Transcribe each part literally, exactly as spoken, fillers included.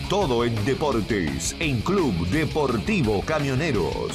Todo en deportes en Club Deportivo Camioneros.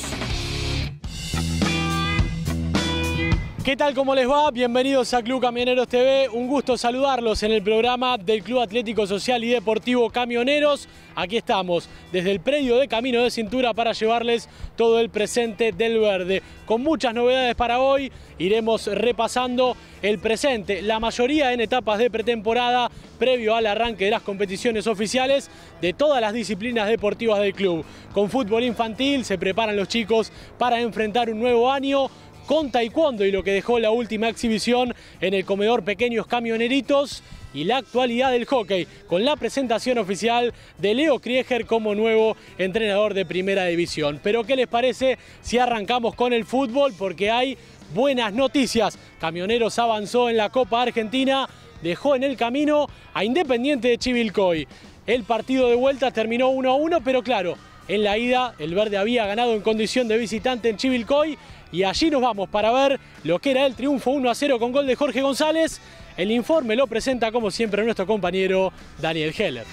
¿Qué tal? ¿Cómo les va? Bienvenidos a Club Camioneros T V. Un gusto saludarlos en el programa del Club Atlético Social y Deportivo Camioneros. Aquí estamos, desde el predio de Camino de Cintura, para llevarles todo el presente del verde. Con muchas novedades para hoy, iremos repasando el presente, la mayoría en etapas de pretemporada, previo al arranque de las competiciones oficiales de todas las disciplinas deportivas del club. Con fútbol infantil se preparan los chicos para enfrentar un nuevo año, con taekwondo y lo que dejó la última exhibición en el comedor Pequeños Camioneritos, y la actualidad del hockey, con la presentación oficial de Leo Krieger como nuevo entrenador de Primera División. Pero ¿qué les parece si arrancamos con el fútbol? Porque hay buenas noticias. Camioneros avanzó en la Copa Argentina, dejó en el camino a Independiente de Chivilcoy. El partido de vuelta terminó uno a uno, pero claro, en la ida el verde había ganado en condición de visitante en Chivilcoy. Y allí nos vamos para ver lo que era el triunfo uno a cero con gol de Jorge González. El informe lo presenta, como siempre, nuestro compañero Daniel Heller.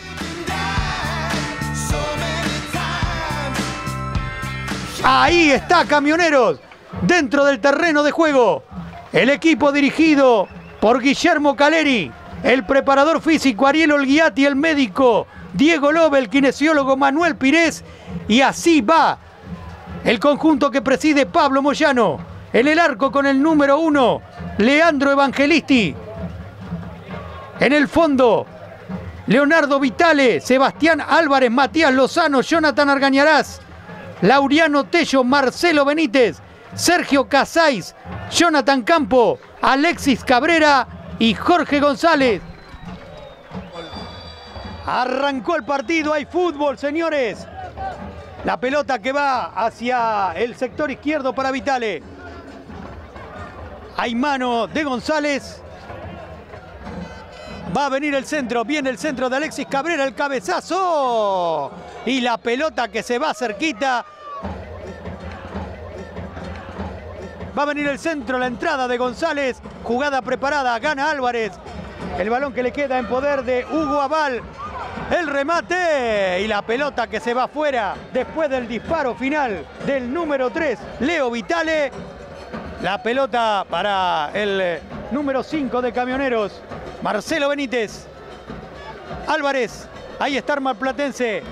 Ahí está Camioneros, dentro del terreno de juego. El equipo dirigido por Guillermo Caleri, el preparador físico Ariel Olguiati, el médico Diego Lobe, el kinesiólogo Manuel Pires. Y así va el conjunto que preside Pablo Moyano. En el arco con el número uno, Leandro Evangelisti. En el fondo, Leonardo Vitale, Sebastián Álvarez, Matías Lozano, Jonathan Argañarás, Laureano Tello, Marcelo Benítez, Sergio Casais, Jonathan Campo, Alexis Cabrera y Jorge González. Arrancó el partido, hay fútbol, señores. La pelota que va hacia el sector izquierdo para Vitale. Hay mano de González. Va a venir el centro, viene el centro de Alexis Cabrera, el cabezazo. Y la pelota que se va cerquita. Va a venir el centro, la entrada de González. Jugada preparada, gana Álvarez. El balón que le queda en poder de Hugo Aval. El remate y la pelota que se va afuera después del disparo final del número tres, Leo Vitale. La pelota para el número cinco de Camioneros, Marcelo Benítez. Álvarez, ahí está el marplatense.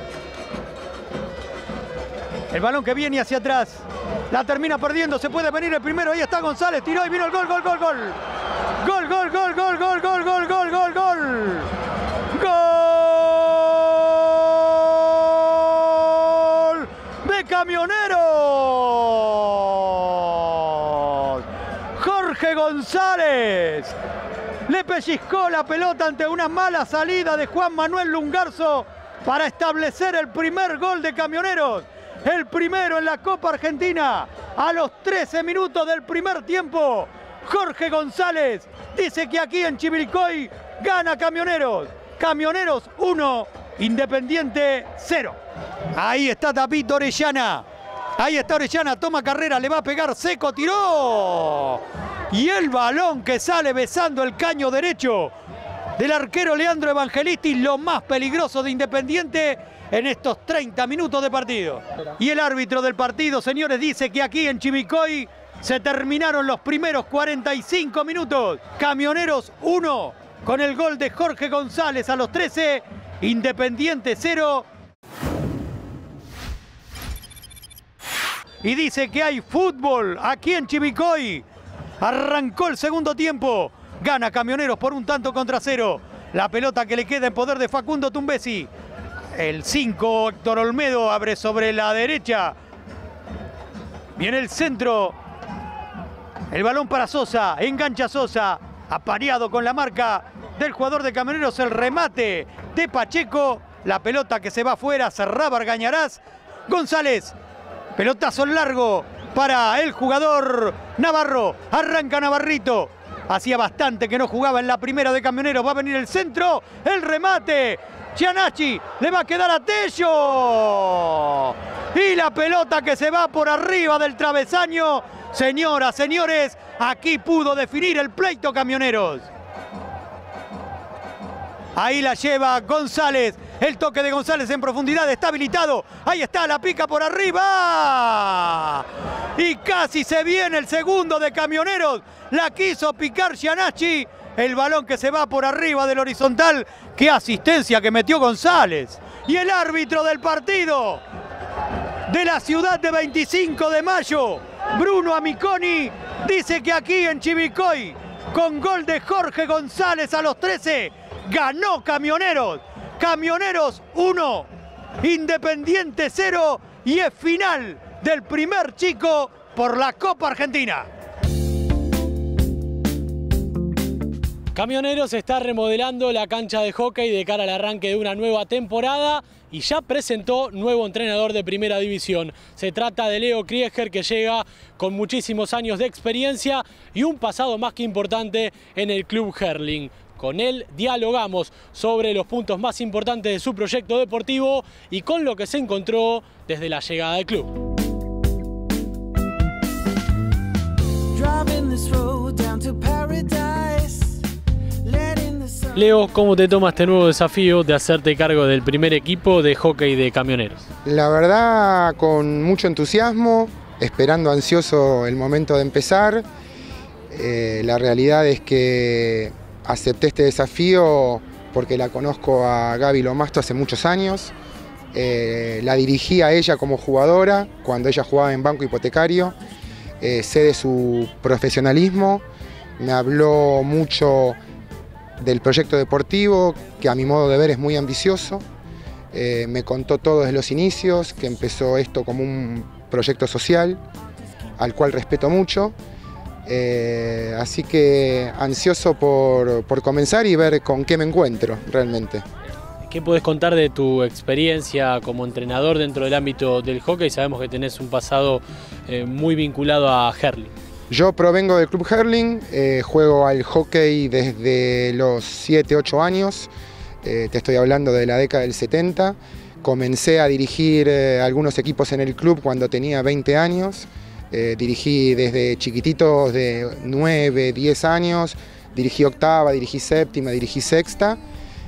El balón que viene hacia atrás. La termina perdiendo, se puede venir el primero. Ahí está González, tiró y vino el gol, gol, gol, gol. Gol, gol, gol, gol, gol, gol, gol, gol, gol, gol. ¡Gol de Camioneros! Jorge González le pellizcó la pelota ante una mala salida de Juan Manuel Lungarzo para establecer el primer gol de Camioneros. El primero en la Copa Argentina. A los trece minutos del primer tiempo, Jorge González dice que aquí en Chivilcoy gana Camioneros. Camioneros uno, Independiente cero. Ahí está Tapito Orellana. Ahí está Orellana, toma carrera, le va a pegar seco, tiró. Y el balón que sale besando el caño derecho del arquero Leandro Evangelisti, lo más peligroso de Independiente en estos treinta minutos de partido. Y el árbitro del partido, señores, dice que aquí en Chivilcoy se terminaron los primeros cuarenta y cinco minutos. Camioneros uno, con el gol de Jorge González a los trece, Independiente cero. Y dice que hay fútbol aquí en Chivilcoy. Arrancó el segundo tiempo. Gana Camioneros por un tanto contra cero. La pelota que le queda en poder de Facundo Tumbesi. El cinco, Héctor Olmedo, abre sobre la derecha. Viene el centro. El balón para Sosa. Engancha Sosa. Apareado con la marca del jugador de Camioneros. El remate de Pacheco. La pelota que se va afuera. Cerraba Argañarás. González. Pelotazo largo para el jugador Navarro. Arranca Navarrito. Hacía bastante que no jugaba en la primera de Camioneros. Va a venir el centro. El remate. Giannacci. Le va a quedar a Tello. Y la pelota que se va por arriba del travesaño. Señoras, señores, aquí pudo definir el pleito Camioneros. Ahí la lleva González. El toque de González en profundidad, está habilitado. Ahí está, la pica por arriba. Y casi se viene el segundo de Camioneros. La quiso picar Giannacci. El balón que se va por arriba del horizontal. ¡Qué asistencia que metió González! Y el árbitro del partido de la ciudad de veinticinco de mayo, Bruno Amiconi, dice que aquí en Chivilcoy, con gol de Jorge González a los trece, ganó Camioneros. Camioneros uno, Independiente cero, y es final del primer chico por la Copa Argentina. Camioneros está remodelando la cancha de hockey de cara al arranque de una nueva temporada y ya presentó nuevo entrenador de primera división. Se trata de Leo Krieger, que llega con muchísimos años de experiencia y un pasado más que importante en el Club Herrling. Con él dialogamos sobre los puntos más importantes de su proyecto deportivo y con lo que se encontró desde la llegada del club. Leo, ¿cómo te toma este nuevo desafío de hacerte cargo del primer equipo de hockey de Camioneros? La verdad, con mucho entusiasmo, esperando ansioso el momento de empezar. Eh, la realidad es que acepté este desafío porque la conozco a Gaby Lomasto hace muchos años. Eh, la dirigí a ella como jugadora cuando ella jugaba en Banco Hipotecario. Eh, sé de su profesionalismo, me habló mucho del proyecto deportivo, que a mi modo de ver es muy ambicioso. Eh, me contó todo desde los inicios, que empezó esto como un proyecto social, al cual respeto mucho. Eh, así que ansioso por, por comenzar y ver con qué me encuentro realmente. ¿Qué puedes contar de tu experiencia como entrenador dentro del ámbito del hockey? Sabemos que tenés un pasado eh, muy vinculado a Herrling. Yo provengo del Club Herrling, eh, juego al hockey desde los siete, ocho años, eh, te estoy hablando de la década del setenta. Comencé a dirigir eh, algunos equipos en el club cuando tenía veinte años, eh, dirigí desde chiquititos de nueve, diez años, dirigí octava, dirigí séptima, dirigí sexta.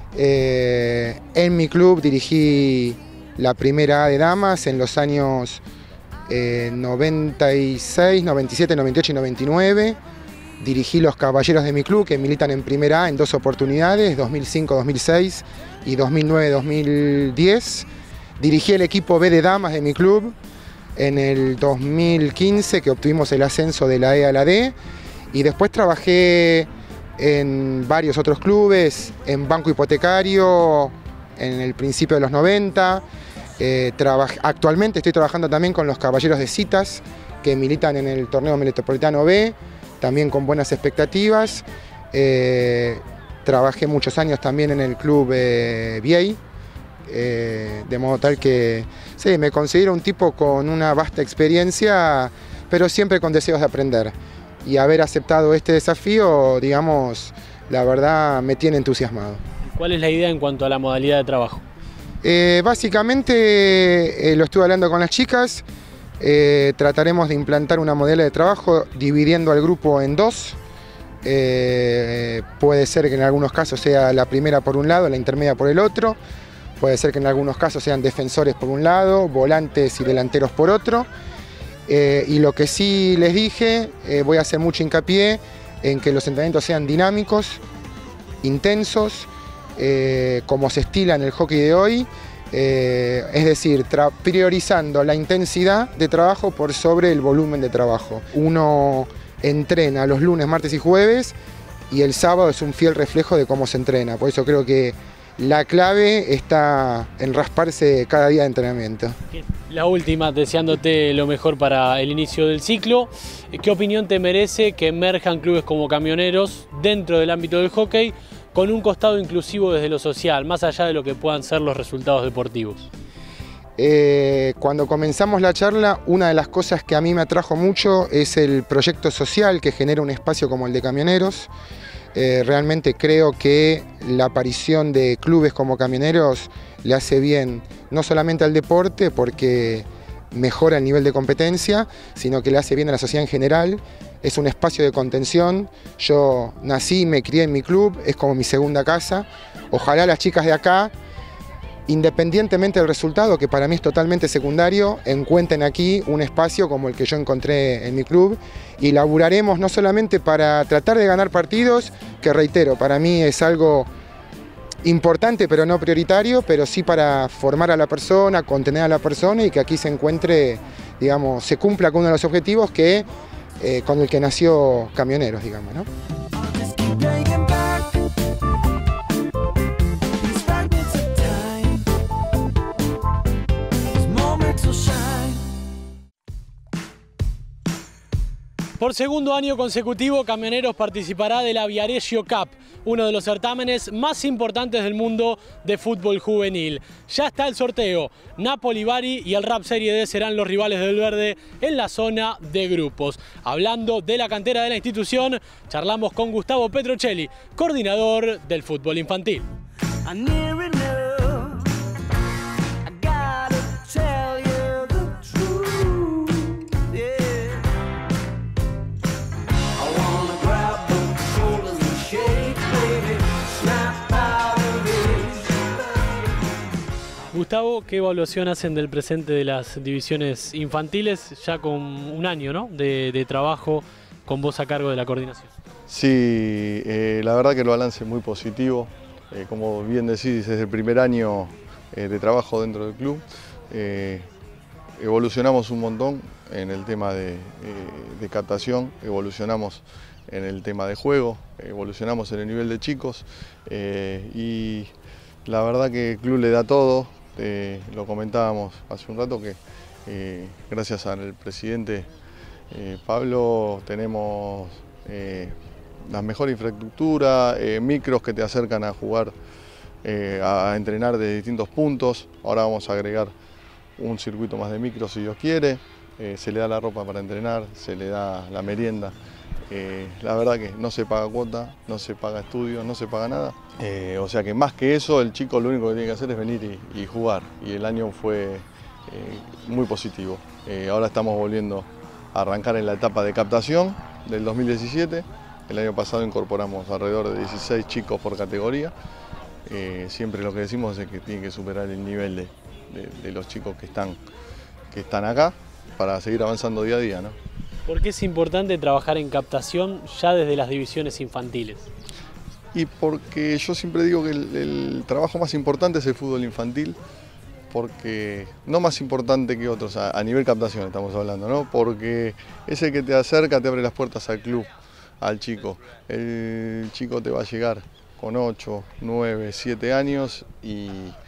Eh, en mi club dirigí la primera A de damas en los años eh, noventa y seis, noventa y siete, noventa y ocho y noventa y nueve. Dirigí los caballeros de mi club, que militan en primera A en dos oportunidades, dos mil cinco, dos mil seis y dos mil nueve, dos mil diez. Dirigí el equipo B de damas de mi club en el dos mil quince, que obtuvimos el ascenso de la E a la D, y después trabajé en varios otros clubes, en Banco Hipotecario, en el principio de los noventa. Eh, actualmente estoy trabajando también con los Caballeros de Citas, que militan en el torneo Metropolitano B, también con buenas expectativas. Eh, trabajé muchos años también en el club eh, Viey, eh, de modo tal que sí, me considero un tipo con una vasta experiencia, pero siempre con deseos de aprender. Y haber aceptado este desafío, digamos, la verdad me tiene entusiasmado. ¿Cuál es la idea en cuanto a la modalidad de trabajo? Eh, básicamente eh, lo estuve hablando con las chicas, eh, trataremos de implantar una modalidad de trabajo dividiendo al grupo en dos. Eh, puede ser que en algunos casos sea la primera por un lado, la intermedia por el otro. Puede ser que en algunos casos sean defensores por un lado, volantes y delanteros por otro. Eh, y lo que sí les dije, eh, voy a hacer mucho hincapié en que los entrenamientos sean dinámicos, intensos, eh, como se estila en el hockey de hoy, eh, es decir, priorizando la intensidad de trabajo por sobre el volumen de trabajo. Uno entrena los lunes, martes y jueves, y el sábado es un fiel reflejo de cómo se entrena. Por eso creo que la clave está en rasparse cada día de entrenamiento. La última, deseándote lo mejor para el inicio del ciclo. ¿Qué opinión te merece que emerjan clubes como Camioneros dentro del ámbito del hockey con un costado inclusivo desde lo social, más allá de lo que puedan ser los resultados deportivos? Eh, cuando comenzamos la charla, una de las cosas que a mí me atrajo mucho es el proyecto social que genera un espacio como el de Camioneros. Eh, realmente creo que la aparición de clubes como Camioneros le hace bien no solamente al deporte porque mejora el nivel de competencia, sino que le hace bien a la sociedad en general. Es un espacio de contención. Yo nací y me crié en mi club, es como mi segunda casa. Ojalá las chicas de acá independientemente del resultado, que para mí es totalmente secundario, encuentren aquí un espacio como el que yo encontré en mi club y laburaremos no solamente para tratar de ganar partidos, que reitero, para mí es algo importante pero no prioritario, pero sí para formar a la persona, contener a la persona y que aquí se encuentre, digamos, se cumpla con uno de los objetivos que, eh, con el que nació Camioneros, digamos, ¿no? Por segundo año consecutivo, Camioneros participará de la Viareggio Cup, uno de los certámenes más importantes del mundo de fútbol juvenil. Ya está el sorteo. Napoli, Bari y el Rap Serie D serán los rivales del verde en la zona de grupos. Hablando de la cantera de la institución, charlamos con Gustavo Petrocelli, coordinador del fútbol infantil. Gustavo, ¿qué evaluación hacen del presente de las divisiones infantiles ya con un año, ¿no? de, de trabajo con vos a cargo de la coordinación? Sí, eh, la verdad que el balance es muy positivo. Eh, como bien decís, es el primer año eh, de trabajo dentro del club. Eh, evolucionamos un montón en el tema de, eh, de captación, evolucionamos en el tema de juego, evolucionamos en el nivel de chicos eh, y la verdad que el club le da todo. Eh, lo comentábamos hace un rato que eh, gracias al presidente eh, Pablo tenemos eh, la mejor infraestructura, eh, micros que te acercan a jugar, eh, a entrenar de distintos puntos. Ahora vamos a agregar un circuito más de micros si Dios quiere, eh, se le da la ropa para entrenar, se le da la merienda. Eh, la verdad que no se paga cuota, no se paga estudios, no se paga nada. Eh, o sea que más que eso, el chico lo único que tiene que hacer es venir y, y jugar. Y el año fue eh, muy positivo. Eh, ahora estamos volviendo a arrancar en la etapa de captación del dos mil diecisiete. El año pasado incorporamos alrededor de dieciséis chicos por categoría. Eh, siempre lo que decimos es que tienen que superar el nivel de, de, de los chicos que están, que están acá para seguir avanzando día a día, ¿no? ¿Por qué es importante trabajar en captación ya desde las divisiones infantiles? Y porque yo siempre digo que el, el trabajo más importante es el fútbol infantil, porque no más importante que otros, a, a nivel captación estamos hablando, ¿no? Porque es el que te acerca, te abre las puertas al club, al chico. El chico te va a llegar con ocho, nueve, siete años y,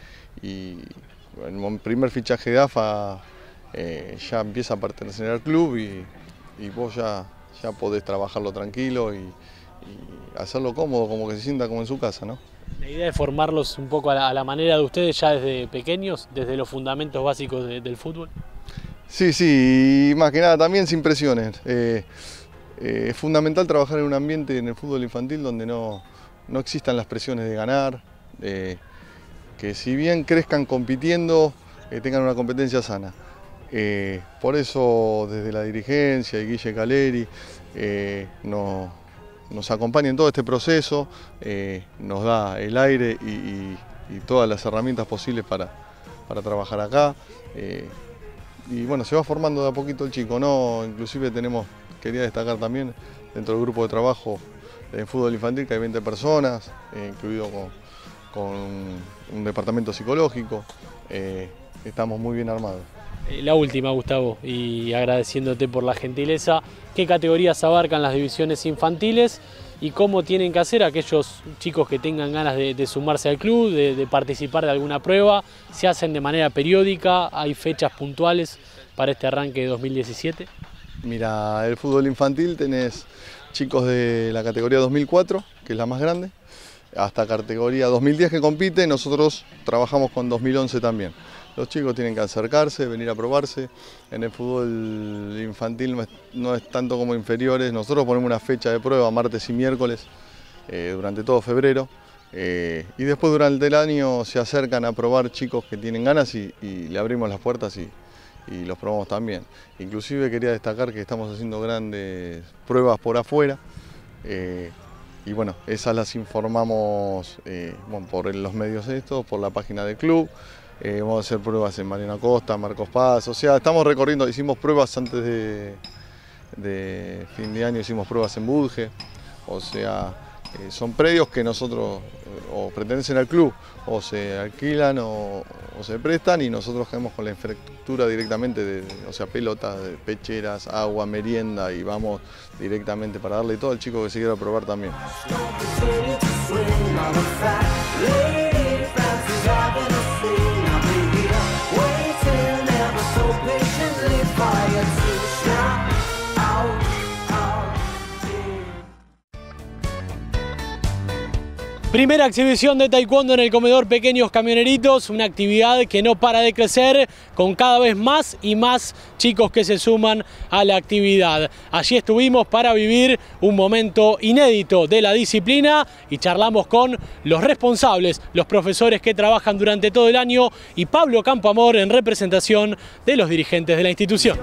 y en el primer fichaje de A F A eh, ya empieza a pertenecer al club y y vos ya, ya podés trabajarlo tranquilo y, y hacerlo cómodo, como que se sienta como en su casa, ¿no? La idea es formarlos un poco a la, a la manera de ustedes ya desde pequeños, desde los fundamentos básicos de, del fútbol. Sí, sí, y más que nada también sin presiones. Eh, eh, es fundamental trabajar en un ambiente en el fútbol infantil donde no, no existan las presiones de ganar, eh, que si bien crezcan compitiendo, eh, tengan una competencia sana. Eh, por eso desde la dirigencia y Guille Caleri eh, no, nos acompaña en todo este proceso, eh, nos da el aire y, y, y todas las herramientas posibles para, para trabajar acá. Eh, y bueno, se va formando de a poquito el chico, ¿no? Inclusive tenemos, quería destacar también, dentro del grupo de trabajo en fútbol infantil que hay veinte personas, eh, incluido con, con un departamento psicológico, eh, estamos muy bien armados. La última, Gustavo, y agradeciéndote por la gentileza, ¿qué categorías abarcan las divisiones infantiles y cómo tienen que hacer aquellos chicos que tengan ganas de, de sumarse al club, de, de participar de alguna prueba? ¿Se hacen de manera periódica? ¿Hay fechas puntuales para este arranque de dos mil diecisiete? Mira, el fútbol infantil tenés chicos de la categoría dos mil cuatro, que es la más grande, hasta categoría dos mil diez que compite. Nosotros trabajamos con dos mil once también. Los chicos tienen que acercarse, venir a probarse. En el fútbol infantil no es, no es tanto como inferiores. Nosotros ponemos una fecha de prueba, martes y miércoles, eh, durante todo febrero. Eh, y después durante el año se acercan a probar chicos que tienen ganas y, y le abrimos las puertas y, y los probamos también. Inclusive quería destacar que estamos haciendo grandes pruebas por afuera. Eh, y bueno, esas las informamos eh, bueno, por los medios estos, por la página del club. Eh, vamos a hacer pruebas en Mariano Costa, Marcos Paz, o sea, estamos recorriendo, hicimos pruebas antes de, de fin de año, hicimos pruebas en Budge, o sea, eh, son predios que nosotros eh, o pertenecen al club, o se alquilan o, o se prestan, y nosotros quedamos con la infraestructura directamente, de, o sea, pelotas, de pecheras, agua, merienda, y vamos directamente para darle todo al chico que se quiera probar también. Primera exhibición de taekwondo en el comedor Pequeños Camioneritos, una actividad que no para de crecer, con cada vez más y más chicos que se suman a la actividad. Allí estuvimos para vivir un momento inédito de la disciplina y charlamos con los responsables, los profesores que trabajan durante todo el año, y Pablo Campoamor en representación de los dirigentes de la institución.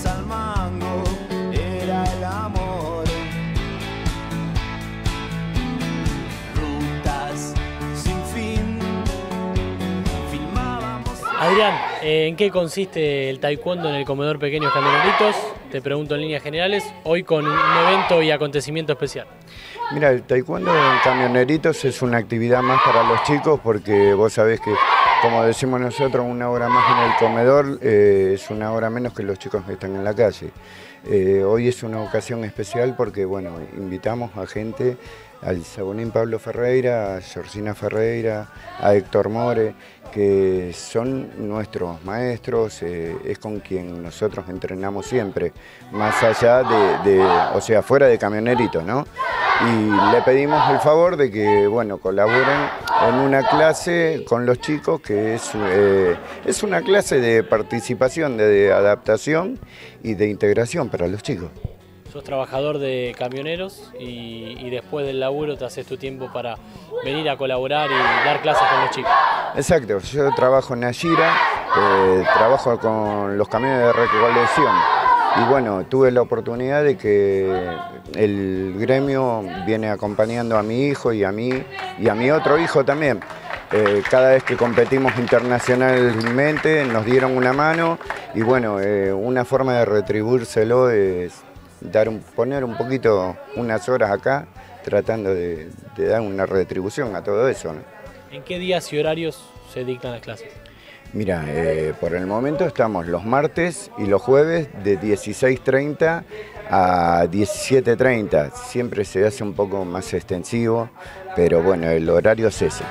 Adrián, ¿en qué consiste el taekwondo en el comedor Pequeños Camioneritos? Te pregunto en líneas generales, hoy con un evento y acontecimiento especial. Mira, el taekwondo en Camioneritos es una actividad más para los chicos, porque vos sabés que, como decimos nosotros, una hora más en el comedor eh, es una hora menos que los chicos que están en la calle. Eh, hoy es una ocasión especial porque, bueno, invitamos a gente, al Sabonín Pablo Ferreira, a Georgina Ferreira, a Héctor More, que son nuestros maestros, eh, es con quien nosotros entrenamos siempre, más allá de, de, o sea, fuera de Camioneritos, ¿no? Y le pedimos el favor de que, bueno, colaboren en una clase con los chicos, que es, eh, es una clase de participación, de, de adaptación y de integración para los chicos. Sos trabajador de camioneros y, y después del laburo te haces tu tiempo para venir a colaborar y dar clases con los chicos. Exacto, yo trabajo en Ashira, eh, trabajo con los camiones de recolección y bueno, tuve la oportunidad de que el gremio viene acompañando a mi hijo y a mí y a mi otro hijo también. Eh, cada vez que competimos internacionalmente nos dieron una mano y bueno, eh, una forma de retribuírselo es dar un, poner un poquito, unas horas acá, tratando de, de dar una retribución a todo eso, ¿no? ¿En qué días y horarios se dictan las clases? Mira, eh, por el momento estamos los martes y los jueves de dieciséis treinta a diecisiete treinta. Siempre se hace un poco más extensivo, pero bueno, el horario es ese.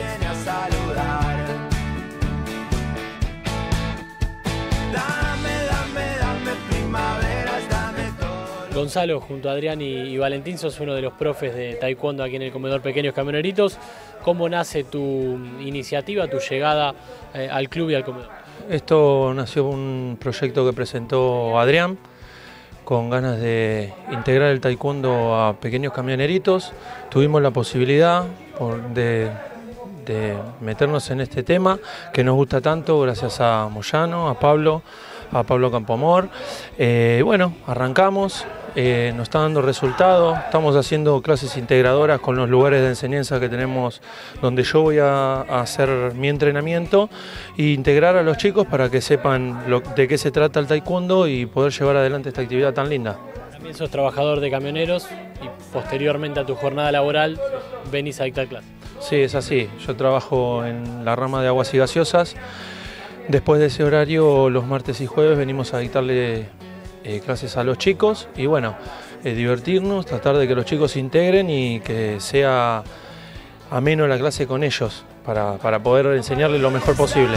Gonzalo, junto a Adrián y, y Valentín, sos uno de los profes de taekwondo aquí en el comedor Pequeños Camioneritos. ¿Cómo nace tu iniciativa, tu llegada eh, al club y al comedor? Esto nació un proyecto que presentó Adrián, con ganas de integrar el taekwondo a Pequeños Camioneritos. Tuvimos la posibilidad por, de, de meternos en este tema que nos gusta tanto, gracias a Moyano, a Pablo, a Pablo Campoamor. Eh, bueno, arrancamos. Eh, nos está dando resultados, estamos haciendo clases integradoras con los lugares de enseñanza que tenemos, donde yo voy a, a hacer mi entrenamiento e integrar a los chicos para que sepan lo, de qué se trata el taekwondo y poder llevar adelante esta actividad tan linda. También sos trabajador de camioneros y posteriormente a tu jornada laboral venís a dictar clases. Sí, es así, yo trabajo en la rama de aguas y gaseosas. Después de ese horario, los martes y jueves venimos a dictarle Eh, clases a los chicos y bueno, eh, divertirnos, tratar de que los chicos se integren y que sea ameno la clase con ellos para, para poder enseñarles lo mejor posible.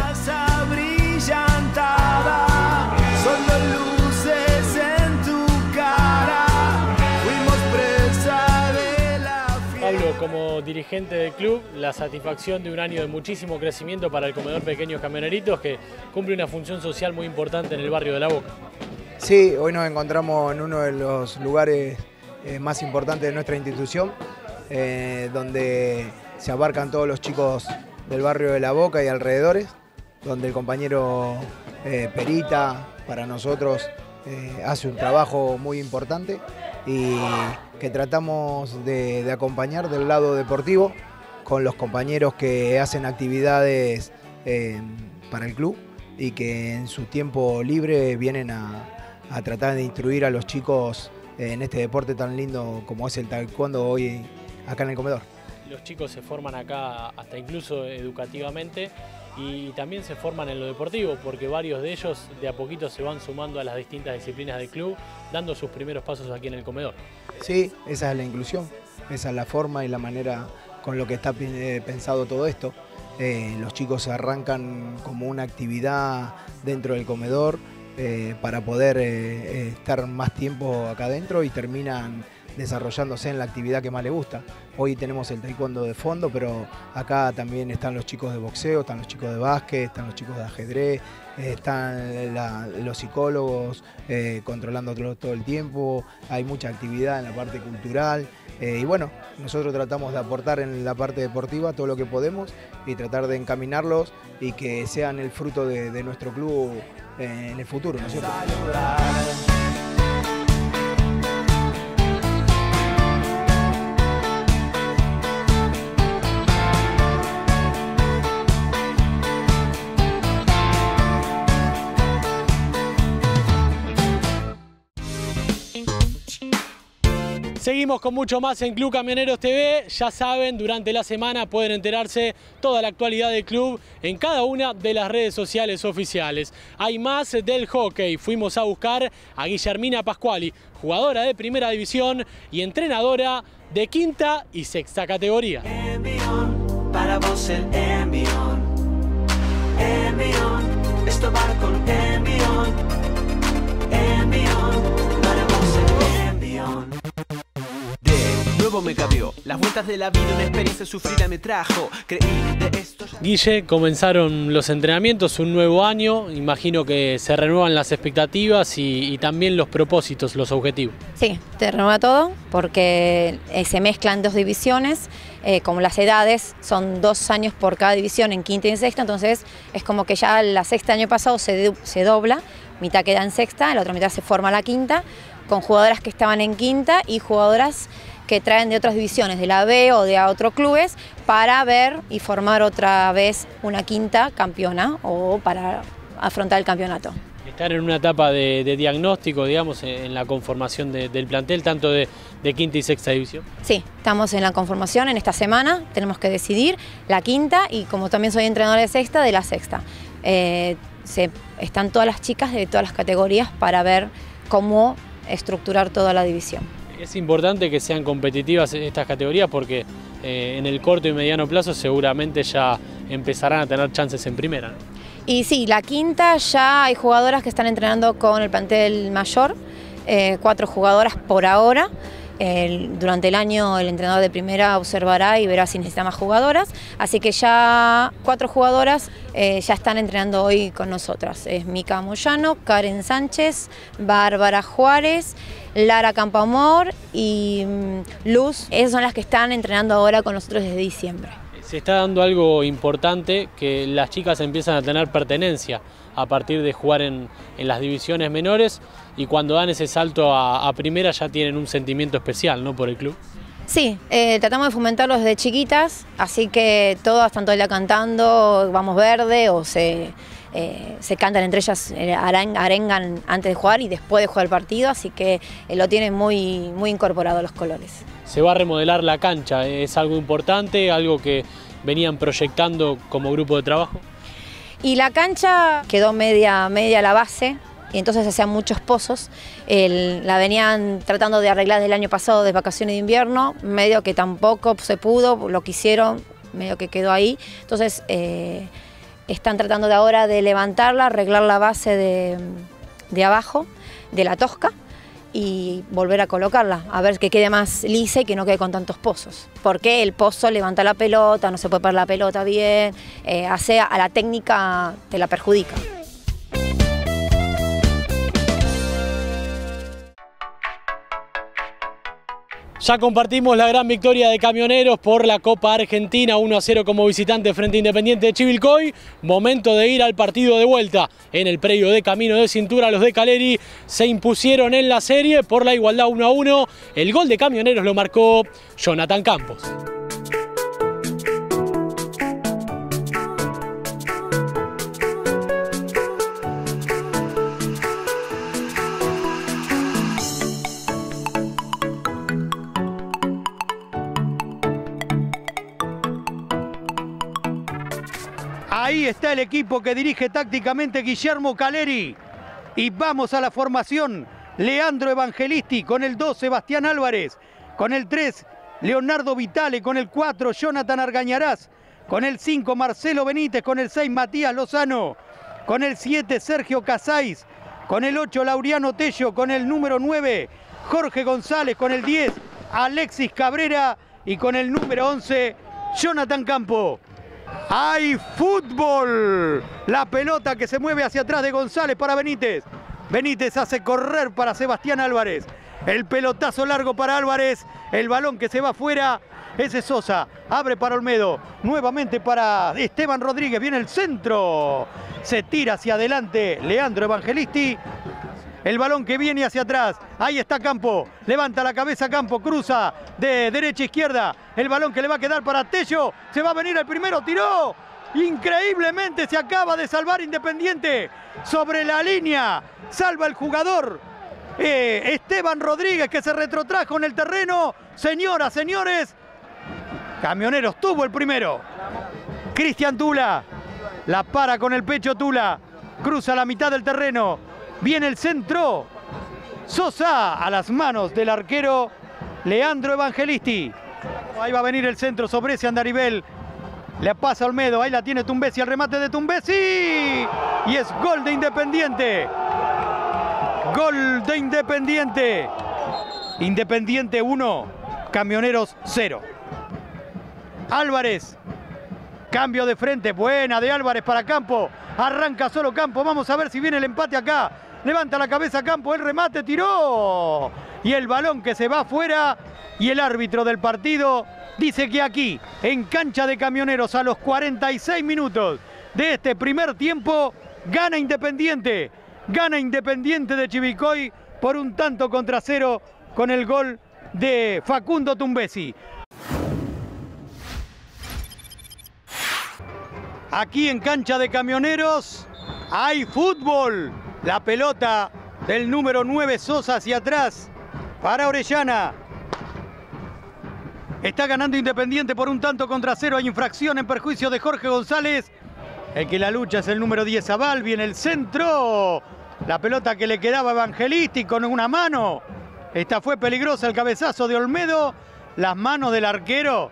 Pablo, como dirigente del club, la satisfacción de un año de muchísimo crecimiento para el comedor Pequeños Camioneritos, que cumple una función social muy importante en el barrio de La Boca. Sí, hoy nos encontramos en uno de los lugares eh, más importantes de nuestra institución, eh, donde se abarcan todos los chicos del barrio de La Boca y alrededores, donde el compañero eh, Perita, para nosotros, eh, hace un trabajo muy importante y que tratamos de, de acompañar del lado deportivo con los compañeros que hacen actividades eh, para el club y que en su tiempo libre vienen a, a tratar de instruir a los chicos en este deporte tan lindo como es el taekwondo hoy acá en el comedor. Los chicos se forman acá hasta incluso educativamente y también se forman en lo deportivo porque varios de ellos de a poquito se van sumando a las distintas disciplinas del club, dando sus primeros pasos aquí en el comedor. Sí, esa es la inclusión, esa es la forma y la manera con lo que está pensado todo esto. Eh, los chicos arrancan como una actividad dentro del comedor eh, para poder eh, estar más tiempo acá adentro y terminan desarrollándose en la actividad que más les gusta. Hoy tenemos el taekwondo de fondo, pero acá también están los chicos de boxeo, están los chicos de básquet, están los chicos de ajedrez, eh, están la, los psicólogos eh, controlando todo, todo el tiempo, hay mucha actividad en la parte cultural. Eh, y bueno, nosotros tratamos de aportar en la parte deportiva todo lo que podemos y tratar de encaminarlos y que sean el fruto de, de nuestro club eh, en el futuro, ¿no es cierto? Seguimos con mucho más en Club Camioneros T V. Ya saben, durante la semana pueden enterarse toda la actualidad del club en cada una de las redes sociales oficiales. Hay más del hockey. Fuimos a buscar a Guillermina Pascuali, jugadora de primera división y entrenadora de quinta y sexta categoría. Envión, para vos el envión. Envión, esto va con envión. Envión, para vos el envión. Nuevo me cambió, las vueltas de la vida, una experiencia sufrida me trajo. Creí de esto. Guille, comenzaron los entrenamientos, un nuevo año, imagino que se renuevan las expectativas y, y también los propósitos, los objetivos. Sí, te renueva todo porque eh, se mezclan dos divisiones, eh, como las edades son dos años por cada división en quinta y en sexta, entonces es como que ya la sexta año pasado se, se dobla, mitad queda en sexta, la otra mitad se forma la quinta, con jugadoras que estaban en quinta y jugadoras que traen de otras divisiones, de la B o de otros clubes, para ver y formar otra vez una quinta campeona o para afrontar el campeonato. Están en una etapa de, de diagnóstico, digamos, en la conformación de, del plantel, tanto de, de quinta y sexta división. Sí, estamos en la conformación en esta semana, tenemos que decidir la quinta y como también soy entrenadora de sexta, de la sexta. Eh, se, están todas las chicas de todas las categorías para ver cómo estructurar toda la división. Es importante que sean competitivas estas categorías porque eh, en el corto y mediano plazo seguramente ya empezarán a tener chances en primera, ¿no? Y sí, la quinta ya hay jugadoras que están entrenando con el plantel mayor, eh, cuatro jugadoras por ahora. El, durante el año el entrenador de primera observará y verá si necesita más jugadoras, así que ya cuatro jugadoras eh, ya están entrenando hoy con nosotras. Es Mica Moyano, Karen Sánchez, Bárbara Juárez, Lara Campoamor y um, Luz. Esas son las que están entrenando ahora con nosotros desde diciembre. Se está dando algo importante, que las chicas empiezan a tener pertenencia a partir de jugar en, en las divisiones menores y cuando dan ese salto a, a primera ya tienen un sentimiento especial, ¿no?, por el club. Sí, eh, tratamos de fomentarlos desde chiquitas, así que todas están todo el día cantando, vamos verde o se, eh, se cantan entre ellas, eh, arengan antes de jugar y después de jugar el partido, así que eh, lo tienen muy, muy incorporado los colores. Se va a remodelar la cancha, ¿es algo importante, algo que venían proyectando como grupo de trabajo? Y la cancha quedó media, media a la base, y entonces hacían muchos pozos. El, la venían tratando de arreglar desde el año pasado de vacaciones de invierno, medio que tampoco se pudo, lo que hicieron, medio que quedó ahí. Entonces eh, están tratando de ahora de levantarla, arreglar la base de, de abajo, de la tosca, y volver a colocarla, a ver que quede más lisa y que no quede con tantos pozos. Porque el pozo levanta la pelota, no se puede parar la pelota bien, eh, hace a la técnica, te la perjudica. Ya compartimos la gran victoria de Camioneros por la Copa Argentina, uno a cero como visitante frente a Independiente de Chivilcoy. Momento de ir al partido de vuelta. En el predio de Camino de Cintura, los de Caleri se impusieron en la serie por la igualdad uno a uno. El gol de Camioneros lo marcó Jonathan Campos. Ahí está el equipo que dirige tácticamente Guillermo Caleri. Y vamos a la formación. Leandro Evangelisti, con el dos Sebastián Álvarez, con el tres Leonardo Vitale, con el cuatro Jonathan Argañarás, con el cinco Marcelo Benítez, con el seis Matías Lozano, con el siete Sergio Casais, con el ocho Laureano Tello, con el número nueve Jorge González, con el diez Alexis Cabrera y con el número once Jonathan Campo. ¡Hay fútbol! La pelota que se mueve hacia atrás de González para Benítez. Benítez hace correr para Sebastián Álvarez. El pelotazo largo para Álvarez. El balón que se va afuera. Ese es Sosa. Abre para Olmedo. Nuevamente para Esteban Rodríguez. Viene el centro. Se tira hacia adelante Leandro Evangelisti. El balón que viene hacia atrás. Ahí está Campo. Levanta la cabeza Campo. Cruza de derecha a izquierda. El balón que le va a quedar para Tello. Se va a venir el primero. Tiró. Increíblemente se acaba de salvar Independiente. Sobre la línea. Salva el jugador. Eh, Esteban Rodríguez, que se retrotrajo en el terreno. Señoras, señores. Camioneros tuvo el primero. Cristian Tula. La para con el pecho Tula. Cruza la mitad del terreno. Viene el centro. Sosa a las manos del arquero Leandro Evangelisti. Ahí va a venir el centro sobre ese Andarivel. Le pasa Olmedo. Ahí la tiene Tumbesi. El remate de Tumbesi. Y es gol de Independiente. Gol de Independiente. Independiente uno. Camioneros cero. Álvarez. Cambio de frente. Buena de Álvarez para Campo. Arranca solo Campo. Vamos a ver si viene el empate acá. Levanta la cabeza Campo. El remate tiró. Y el balón que se va afuera. Y el árbitro del partido dice que aquí, en cancha de Camioneros, a los cuarenta y seis minutos de este primer tiempo, gana Independiente. Gana Independiente de Chivilcoy por un tanto contra cero con el gol de Facundo Tumbesi. Aquí en cancha de Camioneros hay fútbol. La pelota del número nueve Sosa hacia atrás para Orellana. Está ganando Independiente por un tanto contra cero. Hay infracción en perjuicio de Jorge González. El que la lucha es el número diez Aval. Viene el centro. La pelota que le quedaba a Evangelisti con una mano. Esta fue peligrosa, el cabezazo de Olmedo. Las manos del arquero.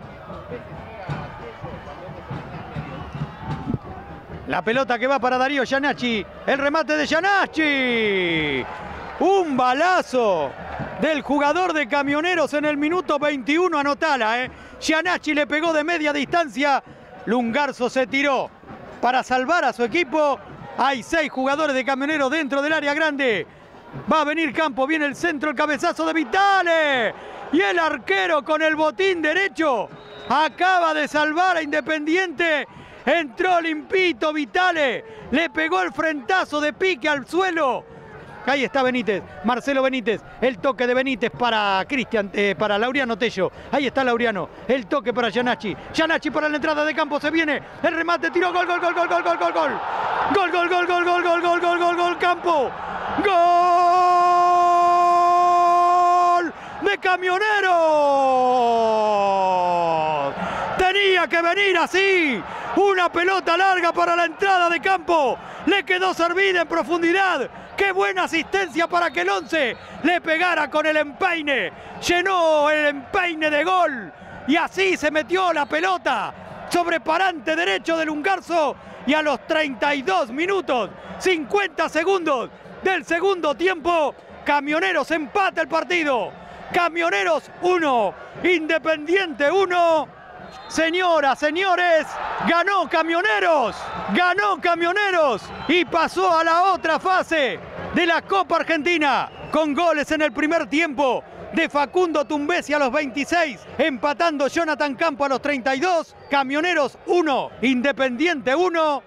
La pelota que va para Darío Giannacci. El remate de Giannacci. Un balazo del jugador de Camioneros en el minuto veintiuno. Anotala, ¿eh? Giannacci le pegó de media distancia. Lungarzo se tiró para salvar a su equipo. Hay seis jugadores de Camioneros dentro del área grande. Va a venir Campo. Viene el centro, el cabezazo de Vitale. Y el arquero con el botín derecho acaba de salvar a Independiente. Entró limpito Vitale, le pegó el frentazo de pique al suelo. Ahí está Benítez, Marcelo Benítez, el toque de Benítez para Cristian, eh, para Laureano Tello. Ahí está Laureano, el toque para Giannacci. Giannacci para la entrada de campo, se viene, el remate, tiró, gol, gol, gol, gol, gol, gol, gol, gol. Gol, gol, gol, gol, gol, gol, gol, gol, gol, gol, Campo. Gol de Camioneros. Tenía que venir así. Una pelota larga para la entrada de Campo. Le quedó servida en profundidad. Qué buena asistencia para que el once le pegara con el empeine. Llenó el empeine de gol. Y así se metió la pelota sobre parante derecho de Lungarzo. Y a los treinta y dos minutos, cincuenta segundos del segundo tiempo, Camioneros empata el partido. Camioneros uno, Independiente uno. Señoras, señores, ganó Camioneros, ganó Camioneros y pasó a la otra fase de la Copa Argentina. con goles en el primer tiempo de Facundo Tumbesi a los veintiséis, empatando Jonathan Campo a los treinta y dos, Camioneros uno, Independiente uno.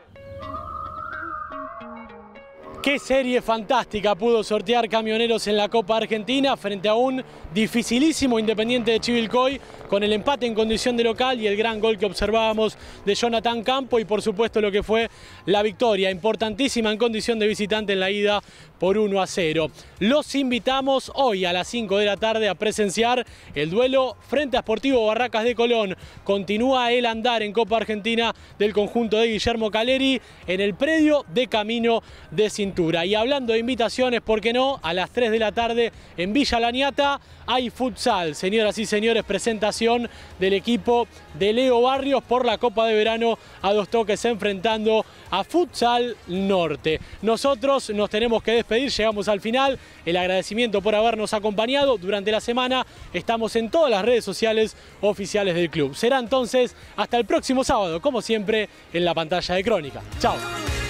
Qué serie fantástica pudo sortear Camioneros en la Copa Argentina frente a un dificilísimo Independiente de Chivilcoy, con el empate en condición de local y el gran gol que observábamos de Jonathan Campo, y por supuesto lo que fue la victoria importantísima en condición de visitante en la ida por uno a cero. Los invitamos hoy a las cinco de la tarde a presenciar el duelo frente a Sportivo Barracas de Colón. Continúa el andar en Copa Argentina del conjunto de Guillermo Caleri en el predio de Camino de Cintura. Y hablando de invitaciones, ¿por qué no? A las tres de la tarde en Villa Laniata hay futsal. Señoras y señores, presentación del equipo de Leo Barrios por la Copa de Verano a dos toques, enfrentando a Futsal Norte. Nosotros nos tenemos que despedir, llegamos al final. El agradecimiento por habernos acompañado durante la semana. Estamos en todas las redes sociales oficiales del club. Será entonces hasta el próximo sábado, como siempre, en la pantalla de Crónica. Chao.